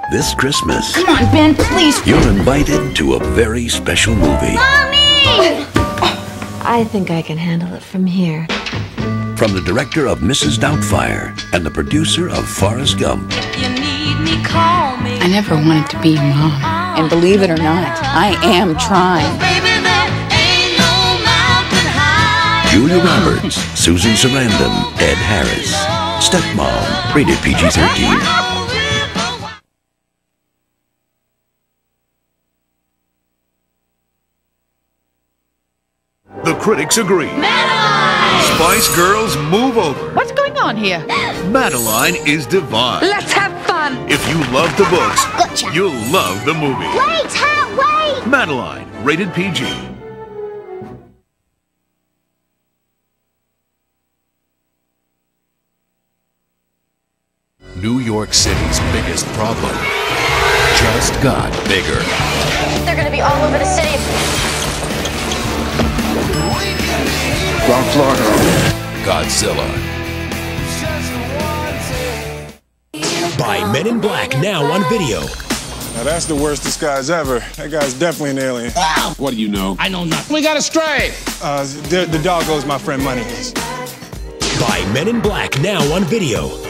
This Christmas, Come on, Ben, please. you're invited to a very special movie. Mommy! I think I can handle it from here. From the director of Mrs. Doubtfire and the producer of Forrest Gump. You need me, call me. I never wanted to be your mom. And believe it or not, I am trying. Baby, there ain't no mountain high. Julia Roberts, Susan Sarandon, Ed Harris. Stepmom, rated PG-13. The critics agree. Madeline! Spice Girls move over. What's going on here? Madeline is divine. Let's have fun! If you love the books, Gotcha. you'll love the movie. Wait, wait! Madeline, rated PG. New York City's biggest problem just got bigger. They're gonna be all over the city. From Florida, Godzilla. Buy Men in Black now on video. Now that's the worst disguise ever. That guy's definitely an alien. What do you know? I know nothing. We got a stray. The dog owes my friend money. Buy Men in Black now on video.